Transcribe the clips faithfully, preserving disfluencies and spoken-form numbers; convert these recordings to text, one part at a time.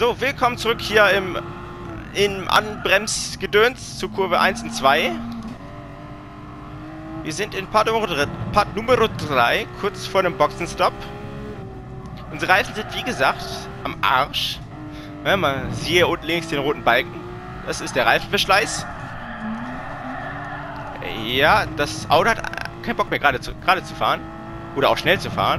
So, willkommen zurück hier im, im Anbremsgedöns zu Kurve eins und zwei. Wir sind in Part Nummer Part Nummer drei, kurz vor dem Boxenstopp. Unsere Reifen sind, wie gesagt, am Arsch. Ja, man sieht hier unten links den roten Balken. Das ist der Reifenverschleiß. Ja, das Auto hat keinen Bock mehr gerade zu, gerade zu fahren. Oder auch schnell zu fahren.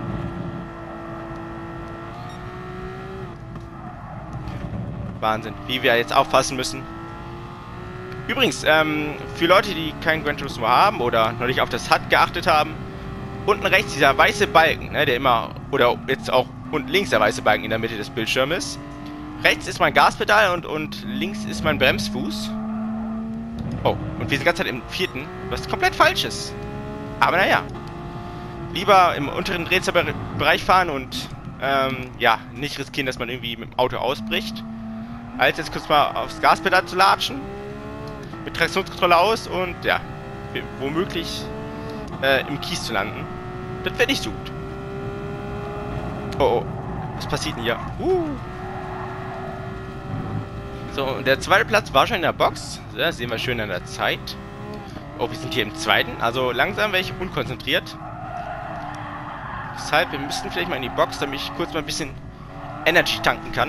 Wahnsinn, wie wir jetzt aufpassen müssen. Übrigens, ähm, für Leute, die kein Gran Turismo haben oder noch nicht auf das H U D geachtet haben, unten rechts dieser weiße Balken, ne, der immer, oder jetzt auch unten links der weiße Balken in der Mitte des Bildschirmes. Rechts ist mein Gaspedal und, und links ist mein Bremsfuß. Oh, und wir sind die ganze Zeit im vierten, was komplett falsch ist. Aber naja, lieber im unteren Drehzahlbereich fahren und, ähm, ja, nicht riskieren, dass man irgendwie mit dem Auto ausbricht, als jetzt kurz mal aufs Gaspedal zu latschen, mit Traktionskontrolle aus und ja, womöglich äh, im Kies zu landen. Das wäre nicht so gut. Oh, oh, was passiert denn hier? Uh. So, und der zweite Platz war schon in der Box. So, das sehen wir schön an der Zeit. Oh, wir sind hier im zweiten, also langsam wäre ich unkonzentriert. Deshalb, wir müssten vielleicht mal in die Box, damit ich kurz mal ein bisschen Energy tanken kann.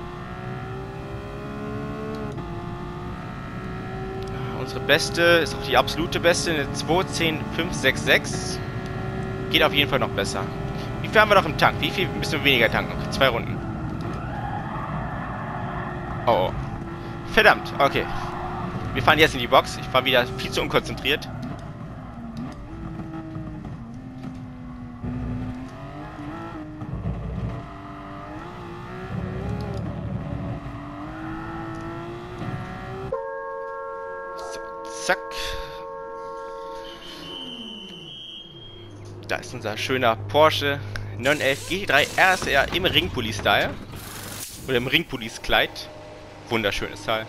Unsere beste ist auch die absolute beste, eine zwei zehn fünf sechs sechs. Geht auf jeden Fall noch besser. Wie viel haben wir noch im Tank? Wie viel müssen wir weniger tanken? Okay, zwei Runden. Oh, oh. Verdammt, okay. Wir fahren jetzt in die Box. Ich fahre wieder viel zu unkonzentriert. Zack. Da ist unser schöner Porsche neun elf G T drei R S R im Ringpulli-Style. Oder im Ringpullis-Kleid. Wunderschönes Teil.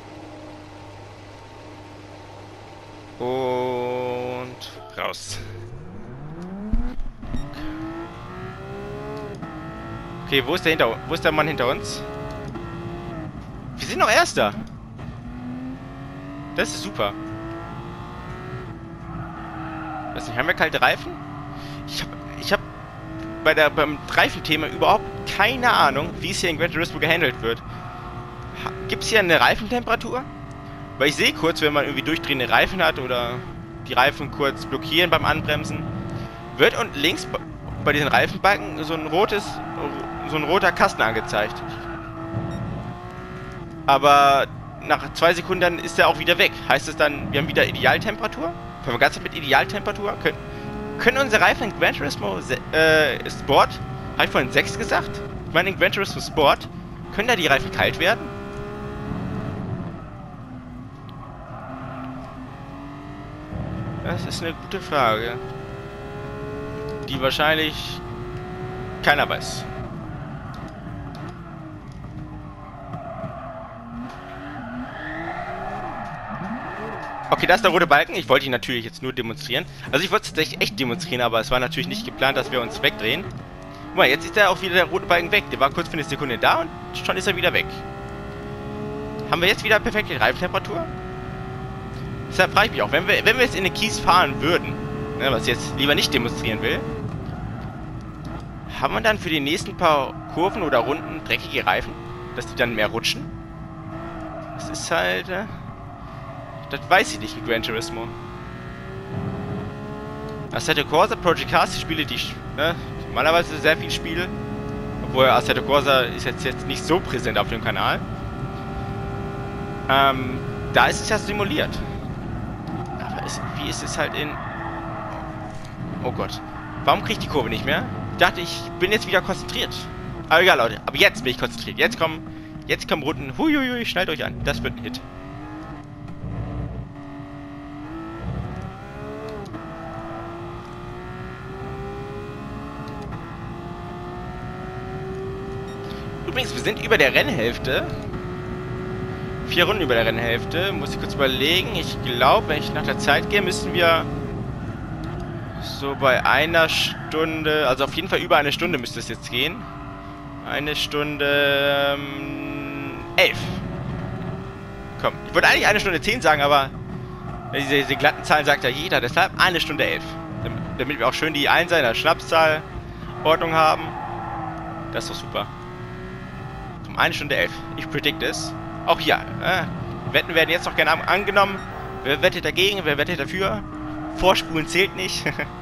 Und raus. Okay, wo ist der hinter Wo ist der Mann hinter uns? Wir sind noch Erster. Das ist super. Was nicht, haben wir kalte Reifen? Ich habe ich hab bei der beim Reifenthema überhaupt keine Ahnung, wie es hier in Gran Turismo gehandelt wird. Gibt es hier eine Reifentemperatur? Weil ich sehe kurz, wenn man irgendwie durchdrehende Reifen hat oder die Reifen kurz blockieren beim Anbremsen, wird unten links bei diesen Reifenbalken so ein rotes, so ein roter Kasten angezeigt. Aber nach zwei Sekunden ist er auch wieder weg. Heißt es dann, wir haben wieder Idealtemperatur? Können wir ganz mit Idealtemperatur? Können, können unsere Reifen in Gran Turismo äh, Sport, habe ich vorhin sechs gesagt? Ich meine in Gran Turismo Sport, können da die Reifen kalt werden? Das ist eine gute Frage, die wahrscheinlich keiner weiß. Okay, da ist der rote Balken. Ich wollte ihn natürlich jetzt nur demonstrieren. Also ich wollte es tatsächlich echt demonstrieren, aber es war natürlich nicht geplant, dass wir uns wegdrehen. Guck mal, jetzt ist er auch wieder der rote Balken weg. Der war kurz für eine Sekunde da und schon ist er wieder weg. Haben wir jetzt wieder perfekte Reifentemperatur? Deshalb frage ich mich auch, wenn wir, wenn wir jetzt in den Kies fahren würden, ne, was ich jetzt lieber nicht demonstrieren will, haben wir dann für die nächsten paar Kurven oder Runden dreckige Reifen, dass die dann mehr rutschen? Das ist halt... Äh, das weiß ich nicht in Gran Turismo. Assetto Corsa, Project Cars, die Spiele, die ich ne, normalerweise sehr viel spiele, obwohl Assetto Corsa ist jetzt, jetzt nicht so präsent auf dem Kanal. Ähm, da ist es ja simuliert. Ist, wie ist es halt in... Oh Gott. Warum kriege ich die Kurve nicht mehr? Ich dachte, ich bin jetzt wieder konzentriert. Aber egal, Leute. Aber jetzt bin ich konzentriert. Jetzt kommen... Jetzt kommen Runden. Huiuiui, schnallt euch an. Das wird ein Hit. Übrigens, wir sind über der Rennhälfte. Vier Runden über der Rennhälfte. Muss ich kurz überlegen. Ich glaube, wenn ich nach der Zeit gehe, müssen wir so bei einer Stunde, also auf jeden Fall über eine Stunde müsste es jetzt gehen. Eine Stunde ähm, elf. Komm, ich wollte eigentlich eine Stunde zehn sagen, aber diese, diese glatten Zahlen sagt ja jeder, deshalb eine Stunde elf. Damit wir auch schön die Einser in der Schnapszahl Ordnung haben. Das ist doch super. Um eine Stunde elf. Ich predict es. Auch hier. Äh, Wetten werden jetzt noch gerne an angenommen. Wer wettet dagegen? Wer wettet dafür? Vorspulen zählt nicht.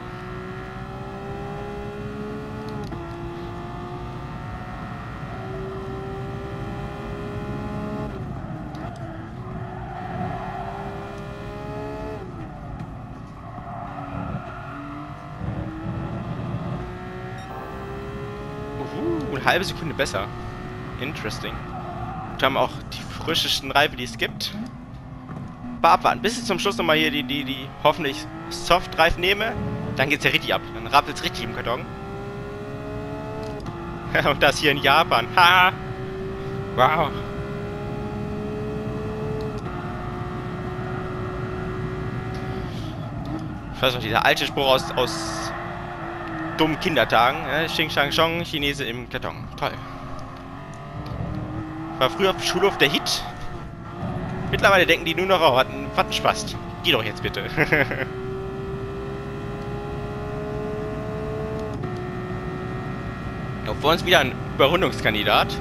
uh, eine halbe Sekunde besser. Interesting. Wir haben auch die frischesten Reifen, die es gibt. Aber abwarten, bis ich zum Schluss nochmal hier die, die, die hoffentlich Soft-Reifen nehme. Dann geht's ja richtig ab. Dann rappelt's richtig im Karton. Und das hier in Japan. Ha! Wow. Ich weiß noch, dieser alte Spruch aus, aus dummen Kindertagen. Äh, Xing Shang Chong, Chinese im Karton. Toll. War früher auf dem Schulhof der Hit. Mittlerweile denken die nur noch, oh, hatten, hatten Spaß. Geh doch jetzt bitte. Auch vor uns wieder ein Überrundungskandidat.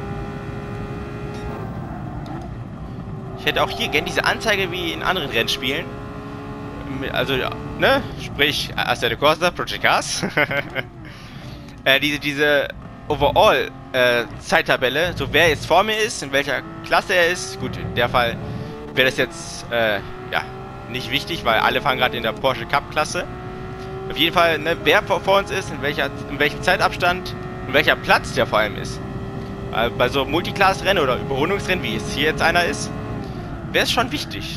Ich hätte auch hier gern diese Anzeige wie in anderen Rennspielen. Also, ne? Sprich, Assetto Corsa, Project Cars. äh, diese, diese Overall äh, Zeittabelle, so wer jetzt vor mir ist, in welcher Klasse er ist. Gut, in der Fall wäre das jetzt, äh, ja, nicht wichtig, weil alle fahren gerade in der Porsche Cup Klasse. Auf jeden Fall, ne, wer vor, vor uns ist, in, welcher, in welchem Zeitabstand, in welcher Platz der vor allem ist. Äh, bei so Multiclass-Rennen oder Überrundungsrennen, wie es hier jetzt einer ist, wäre es schon wichtig.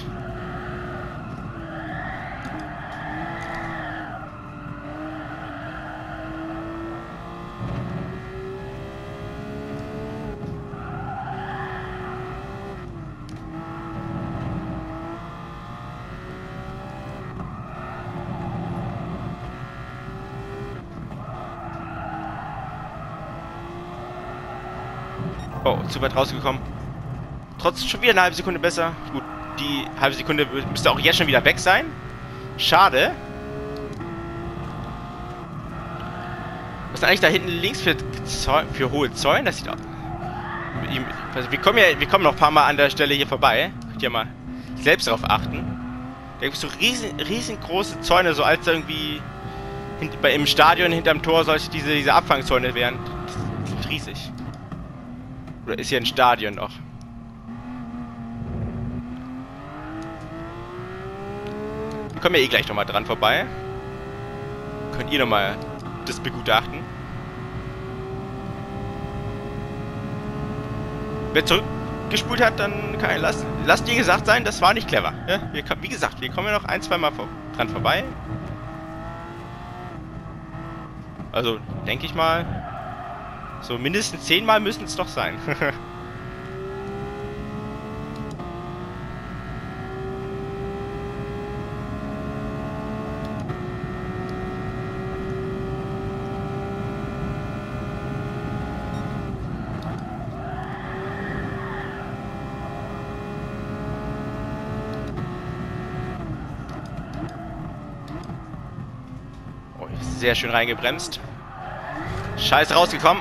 Oh, zu weit rausgekommen. Trotzdem schon wieder eine halbe Sekunde besser. Gut, die halbe Sekunde müsste auch jetzt schon wieder weg sein. Schade. Was ist eigentlich da hinten links für, für hohe Zäune? Das sieht aus. Also wir kommen ja, wir kommen noch ein paar Mal an der Stelle hier vorbei. Könnt ihr mal selbst darauf achten. Da gibt es so riesen, riesengroße Zäune, so als irgendwie hint, bei, im Stadion hinterm Tor solche diese, diese Abfangzäune wären. Die sind riesig. Oder ist hier ein Stadion noch? Wir kommen ja eh gleich nochmal dran vorbei. Könnt ihr nochmal das begutachten. Wer zurückgespult hat, dann kann er lassen. Lasst dir gesagt sein, das war nicht clever. Ja, wir, wie gesagt, wir kommen ja noch ein, zwei Mal vor, dran vorbei. Also, denke ich mal. So, mindestens zehnmal müssen es doch sein. Oh, sehr schön reingebremst. Scheiße rausgekommen.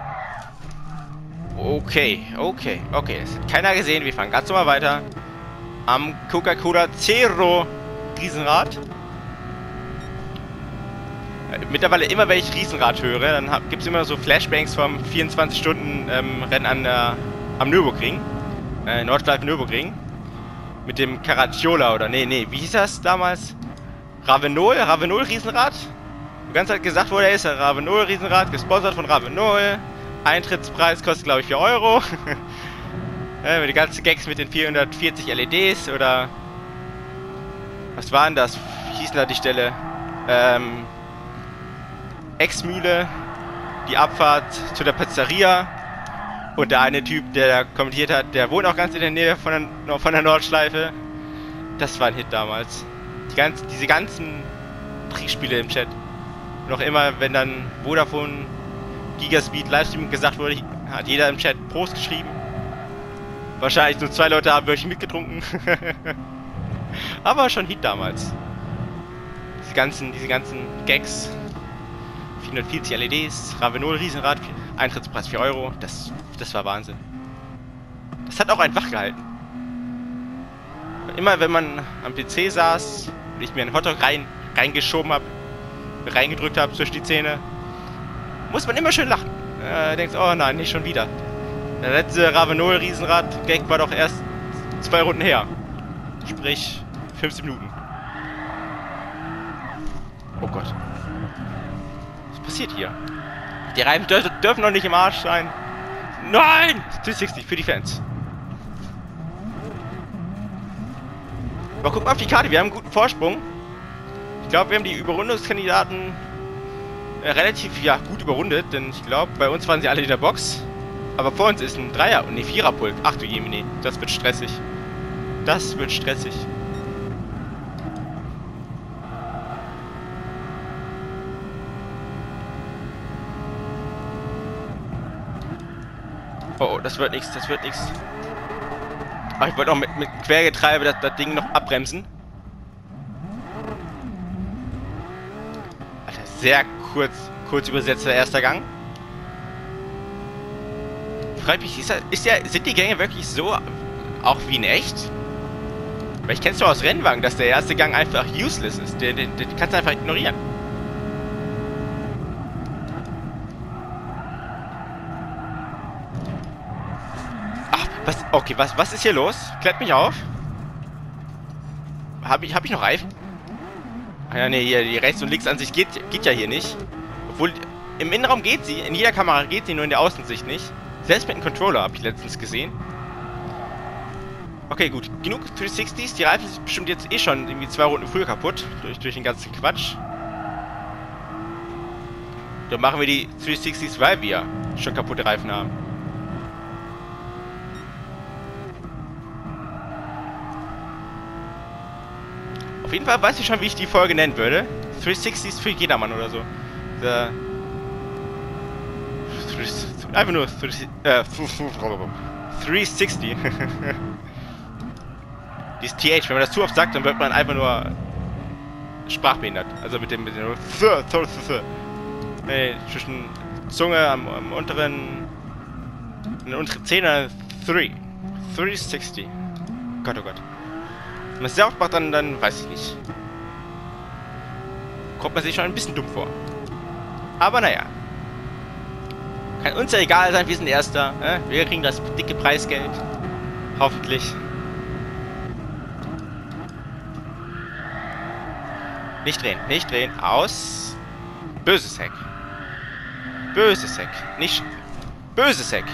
Okay, okay, okay. Es hat keiner gesehen. Wir fahren ganz normal weiter. Am Coca-Cola Zero Riesenrad. Äh, mittlerweile immer, wenn ich Riesenrad höre, dann gibt es immer so Flashbangs vom vierundzwanzig Stunden ähm, Rennen an der, am Nürburgring. Äh, Nordschleife Nürburgring. Mit dem Caracciola oder nee, nee, wie hieß das damals? Ravenol, Ravenol Riesenrad. Die ganze Zeit gesagt, wo der ist. Ravenol Riesenrad, gesponsert von Ravenol. Eintrittspreis kostet, glaube ich, vier Euro. Ja, die ganzen Gags mit den vierhundertvierzig L E Ds oder... Was war denn das? Wie hieß denn da die Stelle? Ähm... Ex-Mühle. Die Abfahrt zu der Pizzeria. Und der eine Typ, der da kommentiert hat, der wohnt auch ganz in der Nähe von der, von der Nordschleife. Das war ein Hit damals. Die ganz, diese ganzen Trickspiele im Chat. Noch immer, wenn dann Vodafone... Gigaspeed Livestream gesagt wurde, hat jeder im Chat Prost geschrieben. Wahrscheinlich nur zwei Leute haben wirklich mitgetrunken. Aber schon Hit damals. Diese ganzen, diese ganzen Gags. vierhundertvierzig L E Ds, Ravenol Riesenrad, Eintrittspreis vier Euro. Das, das war Wahnsinn. Das hat auch einen wach gehalten. Immer wenn man am P C saß und ich mir einen Hotdog rein, reingeschoben habe, reingedrückt habe zwischen die Zähne, muss man immer schön lachen. Äh, denkt, oh nein, nicht schon wieder. Der letzte Ravenol Riesenrad Gag war doch erst zwei Runden her. Sprich, fünfzehn Minuten. Oh Gott. Was passiert hier? Die Reifen dür dürfen noch nicht im Arsch sein. Nein! zweihundertsechzig für die Fans. Aber guck mal auf die Karte, wir haben einen guten Vorsprung. Ich glaube, wir haben die Überrundungskandidaten äh, relativ ja, gut überrundet, denn ich glaube, bei uns waren sie alle in der Box. Aber vor uns ist ein Dreier- und ein Viererpult. Ach du Jemine, das wird stressig. Das wird stressig. Oh, oh, das wird nichts, das wird nichts. Ach, ich wollte auch mit, mit Quergetreibe das, das Ding noch abbremsen. Alter, sehr kurz, kurz übersetzter erster Gang. Fragt mich, ist, das, ist der, sind die Gänge wirklich so auch wie in echt? Weil ich kenn's doch aus Rennwagen, dass der erste Gang einfach useless ist. Den, den, den kannst du einfach ignorieren. Ach, was? Okay, was, was ist hier los? Klärt mich auf. Hab ich, hab ich noch Reifen? Ah ja, nee, hier, die Rechts- und Linksansicht geht, geht ja hier nicht. Obwohl, im Innenraum geht sie, in jeder Kamera geht sie, nur in der Außensicht nicht. Selbst mit dem Controller habe ich letztens gesehen. Okay, gut. Genug dreihundertsechzigs. Die Reifen sind bestimmt jetzt eh schon irgendwie zwei Runden früher kaputt. Durch, durch den ganzen Quatsch. Dann machen wir die dreihundertsechzigs, weil wir schon kaputte Reifen haben. Auf jeden Fall weiß ich schon, wie ich die Folge nennen würde. dreihundertsechzigs für jedermann oder so. The Einfach nur äh, dreihundertsechzig. Dieses T H, wenn man das zu oft sagt, dann wird man einfach nur sprachbehindert. Also mit dem, mit dem nee, zwischen Zunge am, am unteren, in den unteren Zähnen, drei. dreihundertsechzig. Gott, oh Gott. Wenn man es sehr oft macht, dann, dann weiß ich nicht. Kommt man sich schon ein bisschen dumm vor. Aber naja. Kann uns ja egal sein, wir sind Erster. Äh? Wir kriegen das dicke Preisgeld. Hoffentlich. Nicht drehen, nicht drehen. Aus. Böses Heck. Böses Heck. Nicht. Böses Heck.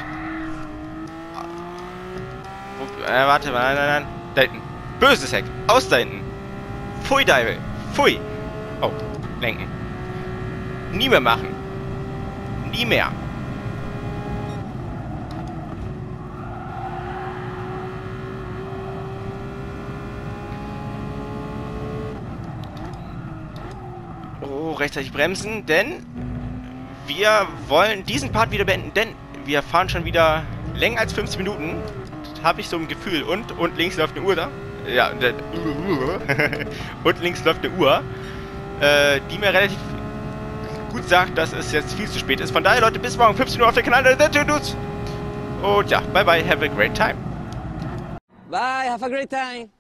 Äh, warte, nein, nein, nein. Da hinten. Böses Heck. Aus da hinten. Pfui, Deibel. Pfui. Oh, lenken. Nie mehr machen. Nie mehr. Oh, rechtzeitig bremsen, denn wir wollen diesen Part wieder beenden, denn wir fahren schon wieder länger als fünfzehn Minuten. Habe ich so ein Gefühl. Und, und links läuft eine Uhr da. Ja, und, und links läuft eine Uhr, äh, die mir relativ gut sagt, dass es jetzt viel zu spät ist. Von daher, Leute, bis morgen fünfzehn Uhr auf der Kanal der Dudes. Und ja, bye bye, have a great time. Bye, have a great time.